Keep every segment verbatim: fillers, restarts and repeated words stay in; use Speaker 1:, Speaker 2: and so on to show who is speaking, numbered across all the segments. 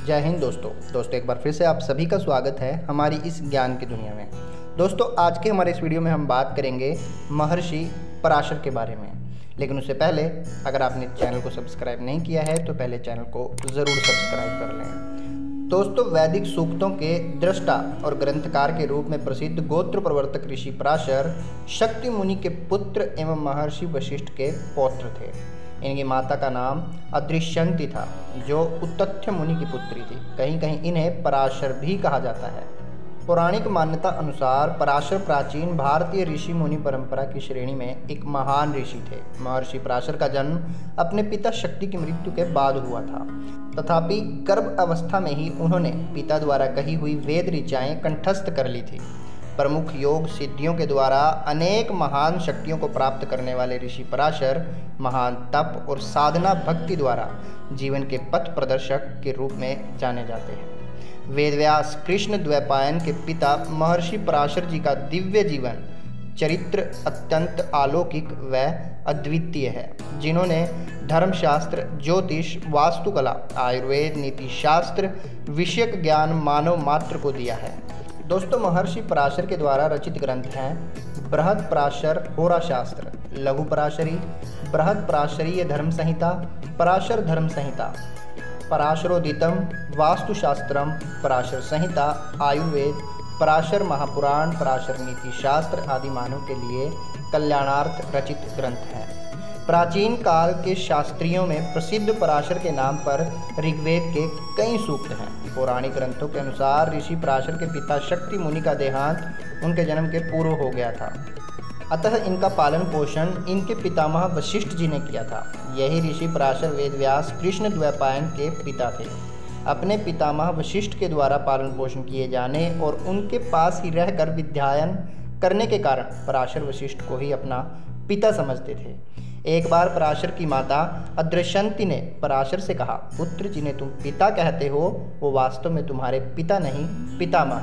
Speaker 1: जय हिंद दोस्तों दोस्तों एक बार फिर से आप सभी का स्वागत है हमारी इस ज्ञान की दुनिया में। दोस्तों आज के हमारे इस वीडियो में हम बात करेंगे महर्षि पराशर के बारे में। लेकिन उससे पहले अगर आपने चैनल को सब्सक्राइब नहीं किया है तो पहले चैनल को ज़रूर सब्सक्राइब कर लें। दोस्तों वैदिक सूक्तों के दृष्टा और ग्रंथकार के रूप में प्रसिद्ध गोत्र प्रवर्तक ऋषि पराशर शक्ति मुनि के पुत्र एवं महर्षि वशिष्ठ के पौत्र थे। इनकी माता का नाम अदृश्यंती था जो उत्तथ्य मुनि की पुत्री थी। कहीं कहीं इन्हें पराशर भी कहा जाता है। पौराणिक मान्यता अनुसार पराशर प्राचीन भारतीय ऋषि मुनि परंपरा की श्रेणी में एक महान ऋषि थे। महर्षि पराशर का जन्म अपने पिता शक्ति की मृत्यु के बाद हुआ था। तथापि गर्भ अवस्था में ही उन्होंने पिता द्वारा कही हुई वेद ऋचाएं कंठस्थ कर ली थी। प्रमुख योग सिद्धियों के द्वारा अनेक महान शक्तियों को प्राप्त करने वाले ऋषि पराशर महान तप और साधना भक्ति द्वारा जीवन के पथ प्रदर्शक के रूप में जाने जाते हैं। वेदव्यास कृष्ण द्वैपायन के पिता महर्षि पराशर जी का दिव्य जीवन चरित्र अत्यंत अलौकिक व अद्वितीय है, जिन्होंने धर्मशास्त्र, ज्योतिष, वास्तुकला, आयुर्वेद, नीति शास्त्र विषयक ज्ञान मानव मात्र को दिया है। दोस्तों महर्षि पराशर के द्वारा रचित ग्रंथ हैं बृहद पराशर होरा शास्त्र, लघु पराशरी, बृहद पराशरीय धर्म संहिता, पराशर धर्म संहिता, पराशरोदितम, वास्तुशास्त्रम, पराशर संहिता, आयुर्वेद, पराशर महापुराण, पराशर नीति शास्त्र आदि मानव के लिए कल्याणार्थ रचित ग्रंथ हैं। प्राचीन काल के शास्त्रियों में प्रसिद्ध पराशर के नाम पर ऋग्वेद के कई सूक्त हैं। पौराणिक ग्रंथों के अनुसार ऋषि पराशर के पिता शक्ति मुनि का देहांत उनके जन्म के पूर्व हो गया था, अतः इनका पालन पोषण इनके पितामह वशिष्ठ जी ने किया था। यही ऋषि पराशर वेदव्यास कृष्ण द्वैपायन के पिता थे। अपने पितामह वशिष्ठ के द्वारा पालन पोषण किए जाने और उनके पास ही रहकर विद्यायन करने के कारण पराशर वशिष्ठ को ही अपना पिता समझते थे। एक बार पराशर की माता अदृश्यंती ने पराशर से कहा, पुत्र जिन्हें तुम पिता कहते हो वो वास्तव में तुम्हारे पिता नहीं पितामह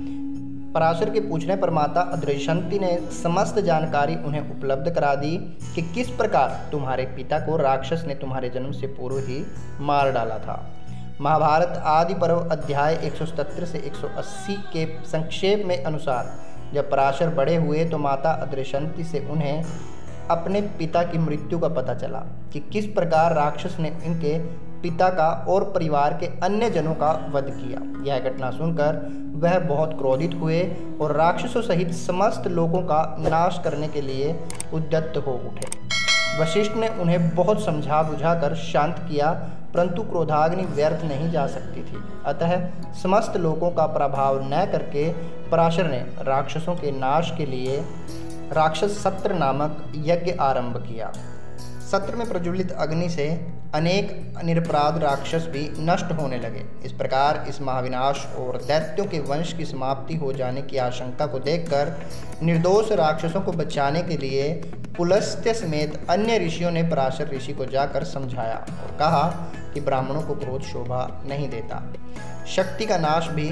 Speaker 1: हैं। पराशर के पूछने पर माता अदृश्यंती ने समस्त जानकारी उन्हें उपलब्ध करा दी कि किस प्रकार तुम्हारे पिता को राक्षस ने तुम्हारे जन्म से पूर्व ही मार डाला था। महाभारत आदि पर्व अध्याय एक सौ सत्तर से एक सौ अस्सी के संक्षेप में अनुसार जब पराशर बड़े हुए तो माता अदृश्यंती से उन्हें अपने पिता की मृत्यु का पता चला कि किस प्रकार राक्षस ने इनके पिता का और परिवार के अन्य जनों का वध किया। यह घटना सुनकर वह बहुत क्रोधित हुए और राक्षसों सहित समस्त लोगों का नाश करने के लिए उद्यत हो उठे। वशिष्ठ ने उन्हें बहुत समझा बुझाकर शांत किया, परंतु क्रोधाग्नि व्यर्थ नहीं जा सकती थी। अतः समस्त लोगों का प्रभाव न करके पराशर ने राक्षसों के नाश के लिए राक्षस सत्र नामक यज्ञ आरंभ किया। सत्र में प्रज्वलित अग्नि से अनेक निरपराध राक्षस भी नष्ट होने लगे। इस प्रकार इस महाविनाश और दैत्यों के वंश की समाप्ति हो जाने की आशंका को देखकर निर्दोष राक्षसों को बचाने के लिए पुलस्त्य समेत अन्य ऋषियों ने पराशर ऋषि को जाकर समझाया और कहा कि ब्राह्मणों को क्रोध शोभा नहीं देता। शक्ति का नाश भी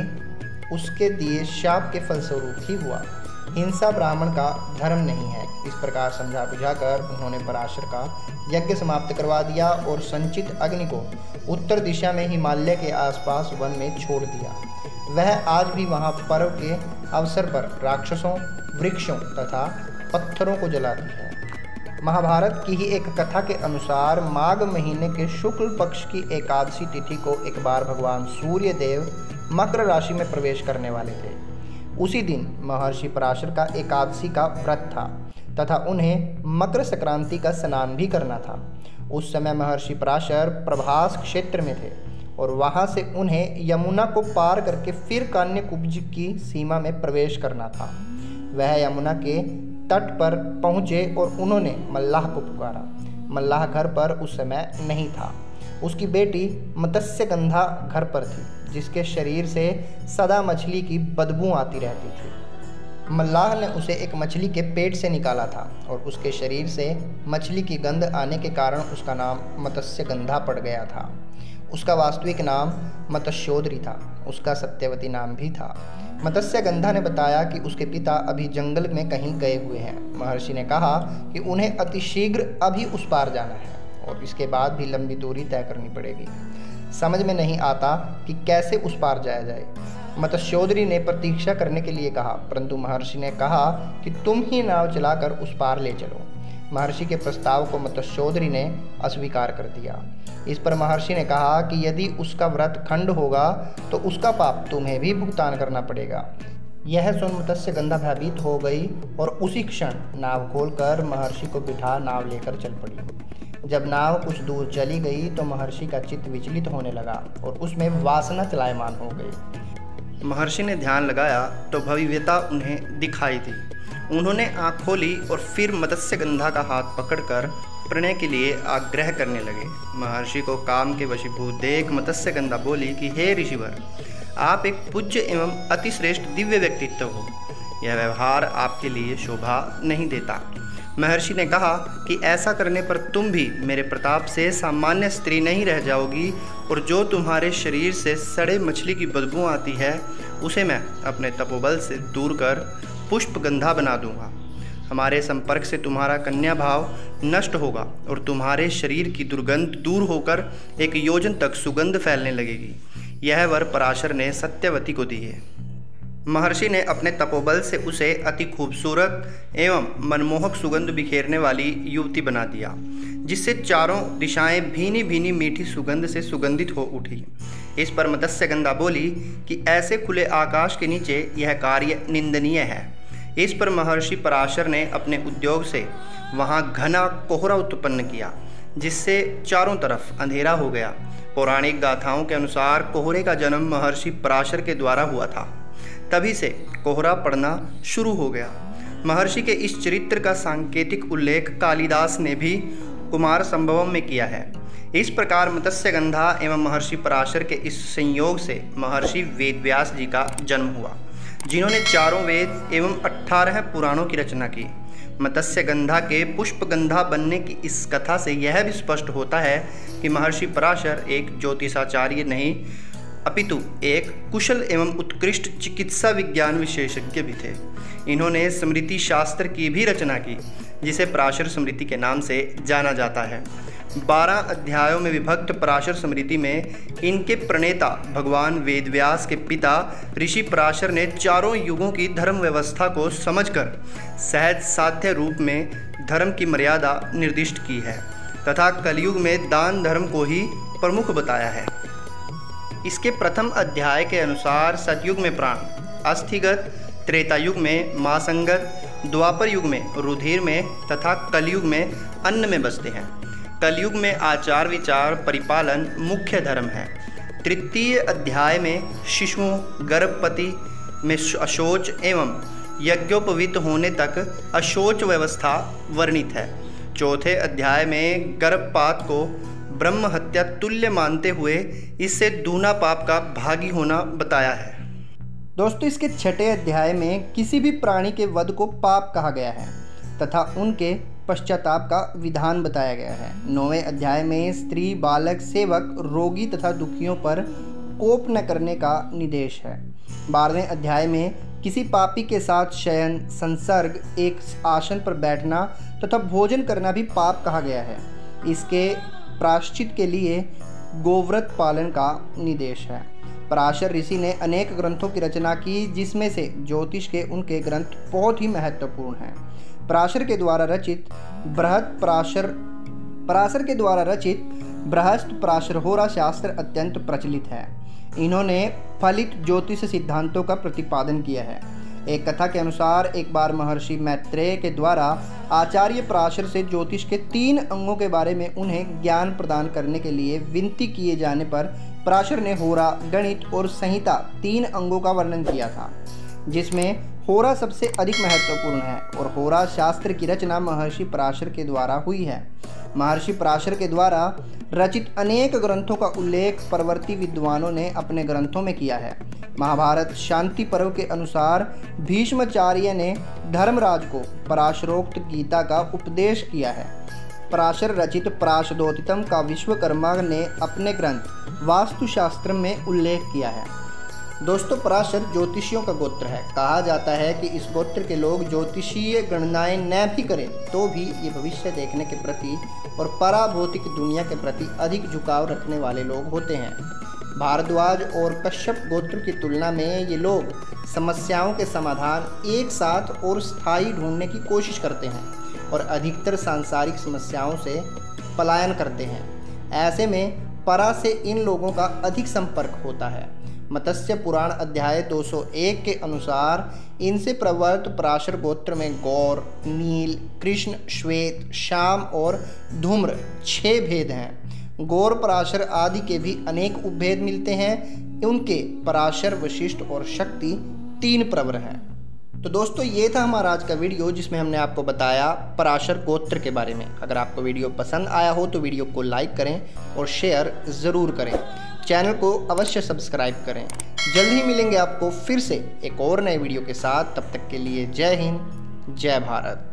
Speaker 1: उसके दिए शाप के फलस्वरूप ही हुआ। हिंसा ब्राह्मण का धर्म नहीं है। इस प्रकार समझा बुझाकर उन्होंने पराशर का यज्ञ समाप्त करवा दिया और संचित अग्नि को उत्तर दिशा में हिमालय के आसपास वन में छोड़ दिया। वह आज भी वहां पर्व के अवसर पर राक्षसों, वृक्षों तथा पत्थरों को जलाती है। महाभारत की ही एक कथा के अनुसार माघ महीने के शुक्ल पक्ष की एकादशी तिथि को एक बार भगवान सूर्य देव मकर राशि में प्रवेश करने वाले थे। उसी दिन महर्षि पराशर का एकादशी का व्रत था तथा उन्हें मकर संक्रांति का स्नान भी करना था। उस समय महर्षि पराशर प्रभास क्षेत्र में थे और वहां से उन्हें यमुना को पार करके फिर कान्यकुब्ज की सीमा में प्रवेश करना था। वह यमुना के तट पर पहुँचे और उन्होंने मल्लाह को पुकारा। मल्लाह घर पर उस समय नहीं था। उसकी बेटी मत्स्यगंधा घर पर थी, जिसके शरीर से सदा मछली की बदबू आती रहती थी। मल्लाह ने उसे एक मछली के पेट से निकाला था और उसके शरीर से मछली की गंध आने के कारण उसका नाम मत्स्यगंधा पड़ गया था। उसका वास्तविक नाम मत्स्योदरी था। उसका सत्यवती नाम भी था। मत्स्यगंधा ने बताया कि उसके पिता अभी जंगल में कहीं गए हुए हैं। महर्षि ने कहा कि उन्हें अतिशीघ्र अभी उस पार जाना है और इसके बाद भी लंबी दूरी तय करनी पड़ेगी। समझ में नहीं आता कि कैसे उस पार जाया जाए। मत्स्योदरी ने प्रतीक्षा करने के लिए कहा, परंतु महर्षि ने कहा कि तुम ही नाव चलाकर उस पार ले चलो। महर्षि के प्रस्ताव को मत्स्योदरी ने अस्वीकार कर दिया। इस पर महर्षि ने कहा कि यदि उसका व्रत खंड होगा तो उसका पाप तुम्हें भी भुगतान करना पड़ेगा। यह सुन मत्स्यगंधा भयभीत हो गई और उसी क्षण नाव खोलकर महर्षि को बिठा नाव लेकर चल पड़ी। जब नाव कुछ दूर चली गई तो महर्षि का चित्त विचलित होने लगा और उसमें वासना चलायमान हो गई। महर्षि ने ध्यान लगाया तो भव्यता उन्हें दिखाई दी। उन्होंने आँख खोली और फिर मत्स्यगंधा का हाथ पकड़कर प्रणय के लिए आग्रह करने लगे। महर्षि को काम के वशीभूत देख मत्स्यगंधा बोली कि हे ऋषिवर, आप एक पूज्य एवं अतिश्रेष्ठ दिव्य व्यक्तित्व हो। यह व्यवहार आपके लिए शोभा नहीं देता। महर्षि ने कहा कि ऐसा करने पर तुम भी मेरे प्रताप से सामान्य स्त्री नहीं रह जाओगी और जो तुम्हारे शरीर से सड़े मछली की बदबू आती है उसे मैं अपने तपोबल से दूर कर पुष्पगंधा बना दूंगा। हमारे संपर्क से तुम्हारा कन्या भाव नष्ट होगा और तुम्हारे शरीर की दुर्गंध दूर होकर एक योजन तक सुगंध फैलने लगेगी। यह वर पराशर ने सत्यवती को दी है। महर्षि ने अपने तपोबल से उसे अति खूबसूरत एवं मनमोहक सुगंध बिखेरने वाली युवती बना दिया, जिससे चारों दिशाएं भीनी भीनी मीठी सुगंध से सुगंधित हो उठी। इस पर मत्स्यगंधा बोली कि ऐसे खुले आकाश के नीचे यह कार्य निंदनीय है। इस पर महर्षि पराशर ने अपने उद्योग से वहाँ घना कोहरा उत्पन्न किया, जिससे चारों तरफ अंधेरा हो गया। पौराणिक गाथाओं के अनुसार कोहरे का जन्म महर्षि पराशर के द्वारा हुआ था। तभी से कोहरा पड़ना शुरू हो गया। महर्षि के इस चरित्र का सांकेतिक उल्लेख कालिदास ने भी कुमार संभवम में किया है। इस प्रकार मत्स्यगंधा एवं महर्षि पराशर के इस संयोग से महर्षि वेदव्यास जी का जन्म हुआ, जिन्होंने चारों वेद एवं अठारह पुराणों की रचना की। मत्स्यगंधा के पुष्पगंधा बनने की इस कथा से यह भी स्पष्ट होता है कि महर्षि पराशर एक ज्योतिषाचार्य नहीं अपितु एक कुशल एवं उत्कृष्ट चिकित्सा विज्ञान विशेषज्ञ भी थे। इन्होंने स्मृति शास्त्र की भी रचना की, जिसे पराशर स्मृति के नाम से जाना जाता है। बारह अध्यायों में विभक्त पराशर स्मृति में इनके प्रणेता भगवान वेदव्यास के पिता ऋषि पराशर ने चारों युगों की धर्म व्यवस्था को समझकर सहज साध्य रूप में धर्म की मर्यादा निर्दिष्ट की है तथा कलयुग में दान धर्म को ही प्रमुख बताया है। इसके प्रथम अध्याय के अनुसार सतयुग में प्राण, अस्थिगत, त्रेता युग में मासंगत, द्वापर युग में रुधिर में तथा कलयुग में अन्न में बसते हैं। कलयुग में आचार विचार परिपालन मुख्य धर्म है। तृतीय अध्याय में शिशुओं, गर्भवती में अशोच एवं यज्ञोपवीत होने तक अशोच व्यवस्था वर्णित है। चौथे अध्याय में गर्भपात को ब्रह्म हत्या तुल्य मानते हुए इससे दूना पाप का भागी होना बताया है।
Speaker 2: दोस्तों, इसके छठे अध्याय में किसी भी प्राणी के वध को पाप कहा गया है तथा उनके पश्चाताप का विधान बताया गया है। नौवें अध्याय में स्त्री, बालक, सेवक, रोगी तथा दुखियों पर कोप न करने का निर्देश है। बारहवें अध्याय में किसी पापी के साथ शयन, संसर्ग, एक आसन पर बैठना तथा भोजन करना भी पाप कहा गया है। इसके प्रायश्चित के लिए गोव्रत पालन का निर्देश है। पराशर ऋषि ने अनेक ग्रंथों की रचना की, जिसमें से ज्योतिष के उनके ग्रंथ बहुत ही महत्वपूर्ण हैं। पराशर के द्वारा रचित बृहत पराशर पराशर के द्वारा रचित बृहस्थ पराशरहोरा शास्त्र अत्यंत प्रचलित है। इन्होंने फलित ज्योतिष सिद्धांतों का प्रतिपादन किया है। एक कथा के अनुसार एक बार महर्षि मैत्रेय के द्वारा आचार्य पराशर से ज्योतिष के तीन अंगों के बारे में उन्हें ज्ञान प्रदान करने के लिए विनती किए जाने पर पराशर ने होरा, गणित और संहिता तीन अंगों का वर्णन किया था, जिसमें होरा सबसे अधिक महत्वपूर्ण है और होरा शास्त्र की रचना महर्षि पराशर के द्वारा हुई है। महर्षि पराशर के द्वारा रचित अनेक ग्रंथों का उल्लेख परवर्ती विद्वानों ने अपने ग्रंथों में किया है। महाभारत शांति पर्व के अनुसार भीष्माचार्य ने धर्मराज को पराशरोक्त गीता का उपदेश किया है। पराशर रचित पराशदोतितम का विश्वकर्मा ने अपने ग्रंथ वास्तुशास्त्र में उल्लेख किया है। दोस्तों पराशर ज्योतिषियों का गोत्र है। कहा जाता है कि इस गोत्र के लोग ज्योतिषीय गणनाएं न भी करें तो भी ये भविष्य देखने के प्रति और पराभौतिक दुनिया के प्रति अधिक झुकाव रखने वाले लोग होते हैं। भारद्वाज और कश्यप गोत्र की तुलना में ये लोग समस्याओं के समाधान एक साथ और स्थायी ढूंढने की कोशिश करते हैं और अधिकतर सांसारिक समस्याओं से पलायन करते हैं। ऐसे में परा से इन लोगों का अधिक संपर्क होता है। मत्स्य पुराण अध्याय दो सौ एक के अनुसार इनसे प्रवर्त पराशर गोत्र में गौर, नील, कृष्ण, श्वेत, श्याम और धूम्र छह भेद हैं। गौर, पराशर आदि के भी अनेक उपभेद मिलते हैं। उनके पराशर, वशिष्ठ और शक्ति तीन प्रवर हैं। तो दोस्तों ये था हमारा आज का वीडियो जिसमें हमने आपको बताया पराशर गोत्र के बारे में। अगर आपको वीडियो पसंद आया हो तो वीडियो को लाइक करें और शेयर ज़रूर करें। चैनल को अवश्य सब्सक्राइब करें। जल्द ही मिलेंगे आपको फिर से एक और नए वीडियो के साथ। तब तक के लिए जय हिंद, जय भारत।